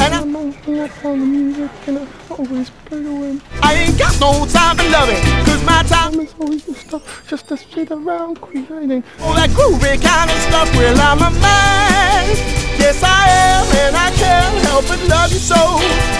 And I on the music and I always play to win. I ain't got no time for loving, cause my time It's always the stuff just to sit around creating. all that groovy kind of stuff. Well, I'm a man, yes I am, and I can't help but love you so.